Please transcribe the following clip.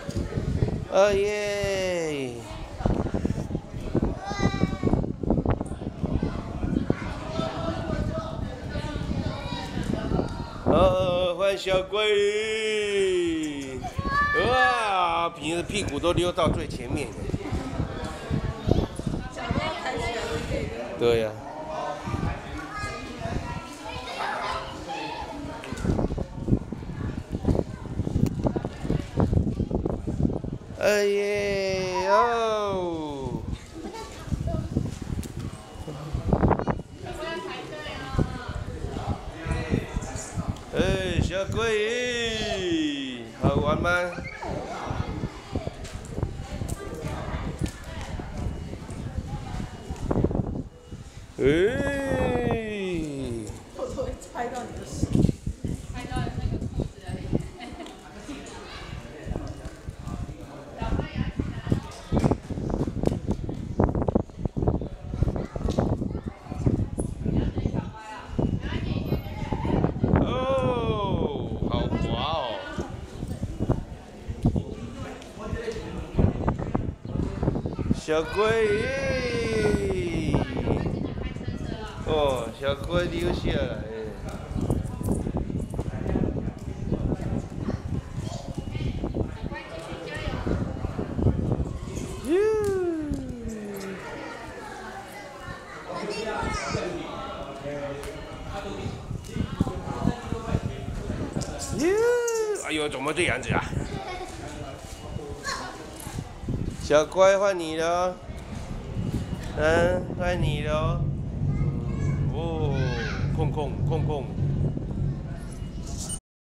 哦耶！换小龟！哇，平时屁股都溜到最前面。对呀、哎耶哦！哎，小龟，好玩吗？哎， 我都会猜到你的手，猜到那个裤子而已。 哦，好滑哦！小龟，哦，小龟溜下来。哎呦，怎么这样子啊？小乖，换你了。换你了。哦，控控控控。